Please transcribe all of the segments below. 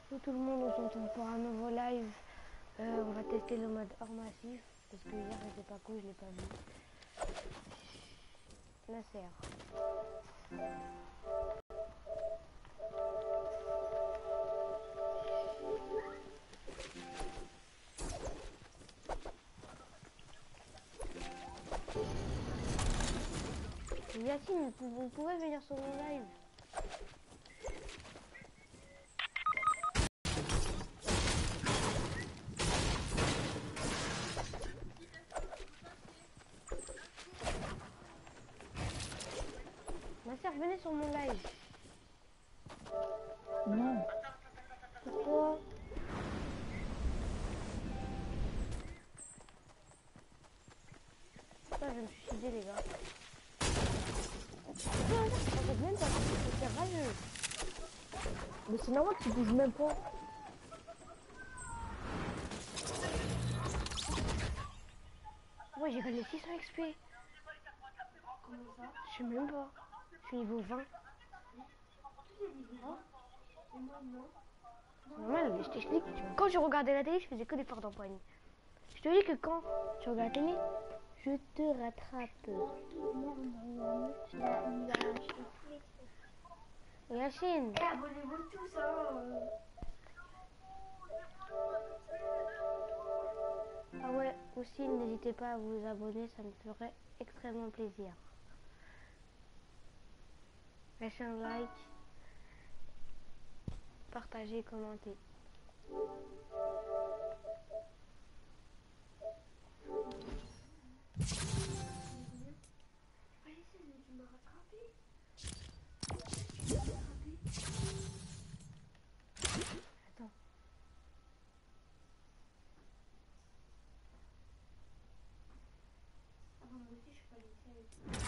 Bonjour tout le monde, on se retrouve pour un nouveau live. On va tester le mode hors massif parce que hier c'était pas cool, je l'ai pas vu. Nasser. Yacine, vous pouvez venir sur mon live. Nasser, venez sur mon live. Non. Pourquoi? Putain, je me suis suicidé les gars. Non, en fait, même pas, c'est rageux. Mais c'est normal que tu bouges même pas. Ouais, j'ai gagné 600 XP. Comment ça? Je sais même pas. Je suis niveau 20. Et moi non. C'est normal, mais je t'explique. Quand je regardais la télé, je faisais que des fards d'empoigne. Je te dis que quand tu regardes la télé, je te rattrape. Yacine. Eh, abonnez-vous tous, hein. Ah ouais, aussi n'hésitez pas à vous abonner, ça me ferait extrêmement plaisir. Lâchez un like, partagez, commentez. Allez, tu m'as rattrapé. Attends. Ah, moi aussi, je suis pas laissée.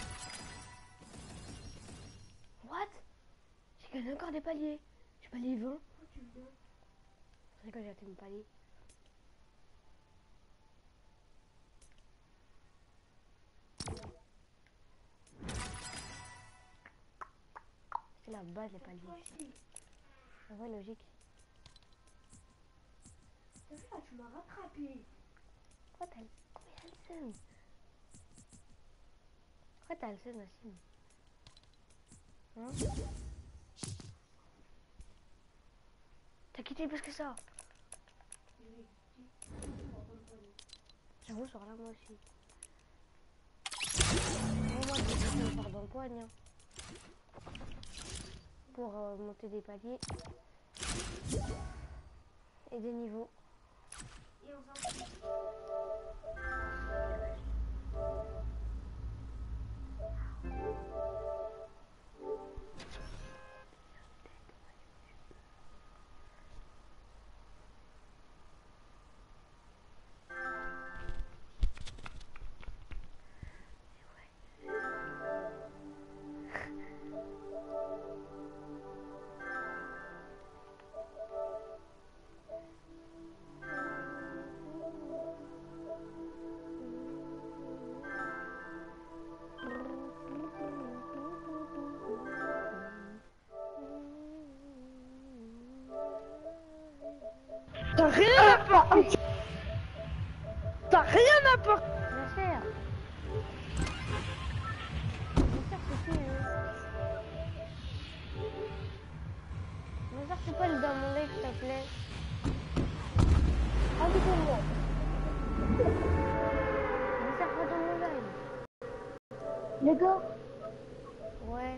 What? J'ai gagné encore des paliers. J'ai palier 20. Pourquoi tu viens? C'est quand j'ai atteint mon palier. C'est la base, les paliers. Toi aussi. Ah ouais, logique. T'as vu là, tu m'as rattrapé. Pourquoi t'as le seum? Pourquoi t'as le seum, Nassim? Hein? T'as quitté plus que ça? Oui. J'avoue, sur là, moi aussi. Moi, j'ai fait le fard d'empoigne. Hein. Pour monter des paliers. Et des niveaux. Et on s'en fout. T'as rien à porter. T'as rien à porter. Nasser, c'est qui, Nasser, c'est pas le dans mon live, s'il te plaît. Invitez-moi. Nasser, pas dans mon live. Les gars. Ouais.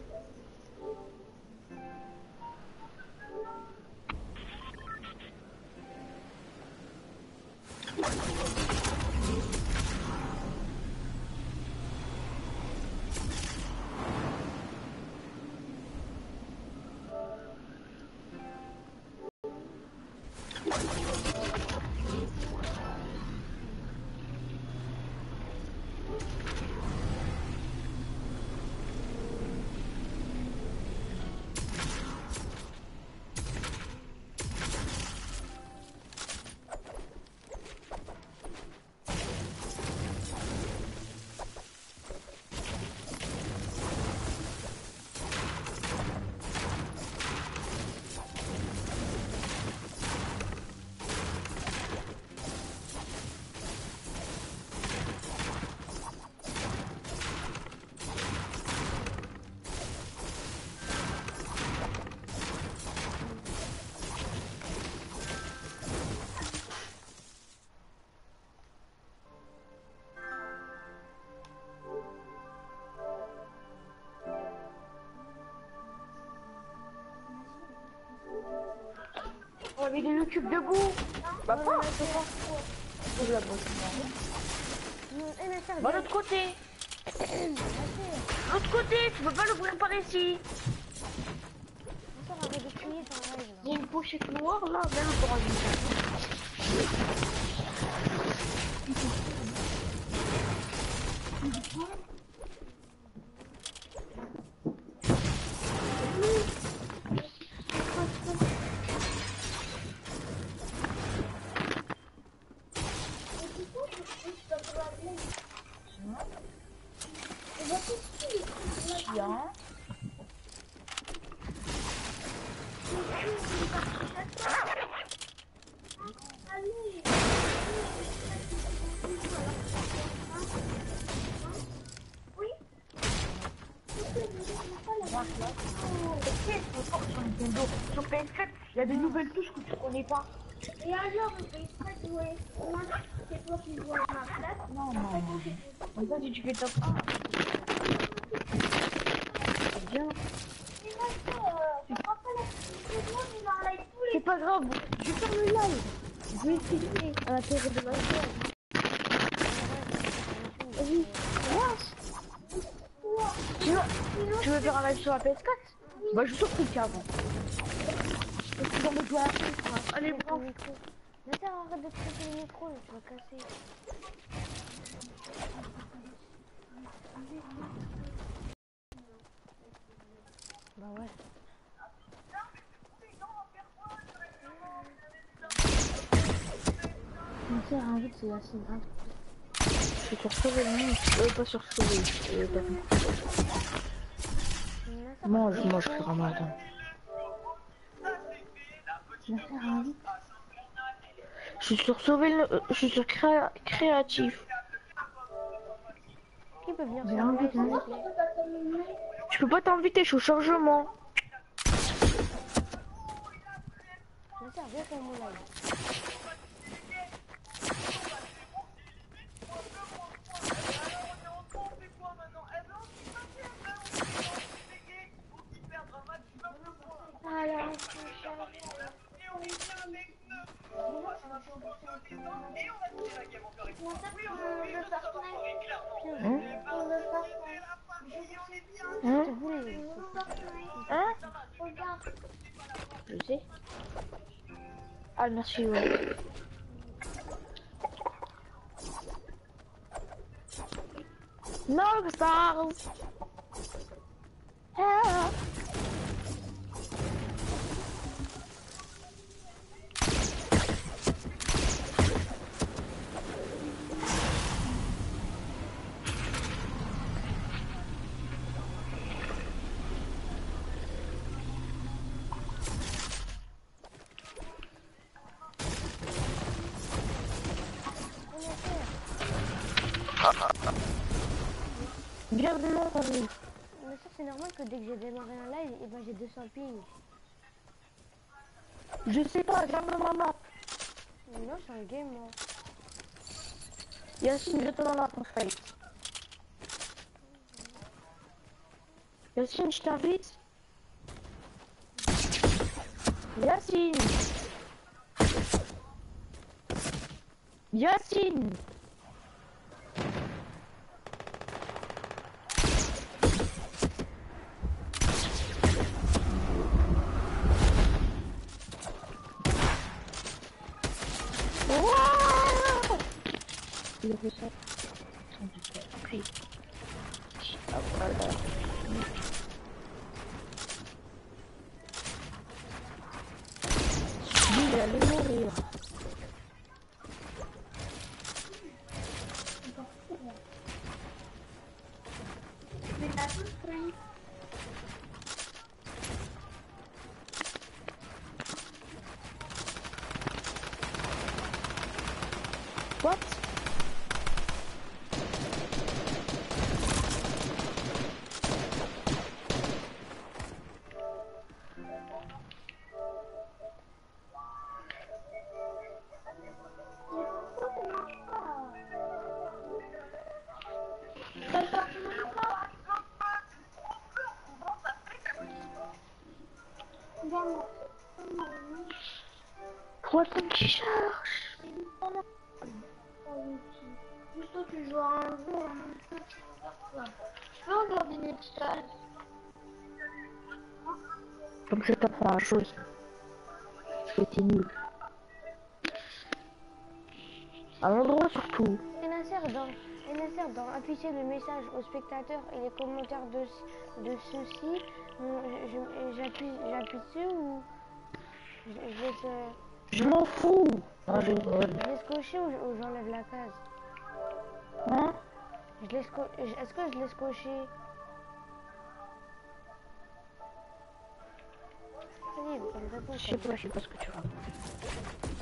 avait des YouTube debout. Bah pas, c'est pas. Je la bosse. Va de l'autre côté. L'autre côté, tu peux pas l'ouvrir par ici. Il y a une pochette noire là, même encore une. Sur PS4, il y a des nouvelles touches que tu connais pas. Et alors, on fait exprès de jouer. Moi, c'est toi qui joues à ma place. Non. Mais ça, si tu fais top 1. C'est bien. C'est pas grave, je vais faire le live. Je vais filmer à l'intérieur de ma chaîne. Vas-y, tu veux faire un live sur la PS4? Bah, je suis sur Twitch avant. Parce que dans le jouer à la PS4. Allez, prends le micro. Attends, arrête de traiter le micro, là, tu vas casser. Bah ouais. Mais ça, en fait, c'est assez grave. Je suis sur Sauvé, non, pas sur Sauvé. Mange frère Ramadan. Je suis sur Sauvé, je suis sur créatif. Qui peut venir J'ai sur envie le live, de- s'il te plaît? Je peux pas t'inviter, je suis au chargement. Attends, viens sur mon live. Hein? Je sais. Ah merci, ouais. No stars. Ah. Bienvenue dans ton vie. Mais ça, c'est normal que dès que j'ai démarré un live, et ben j'ai 200 piles. Je sais pas, viens dans ma map. Non, c'est un game, moi. Yacine, je te donne la ton fight. Yacine, je t'invite. Yacine. Yacine. Wouah! Il a fait ça. Puis. Ah, voilà. Il allait mourir. What? trop le temps qui charge. Juste toi, tu joues à un jeu, en même temps, tu peux faire quoi? Tu peux regarder Nextal. Comme ça t'apprends à jouer. Parce que t'es nul. À l'endroit surtout. Et Nasser, dans afficher le message aux spectateurs et les commentaires de ceux-ci, j'appuie dessus ou je laisse, Je m'en fous. Non, je je laisse cocher ou j'enlève la case? Hein? Est-ce que je laisse cocher? Vas-y, comme réponse. Je sais pas ce que tu racontes.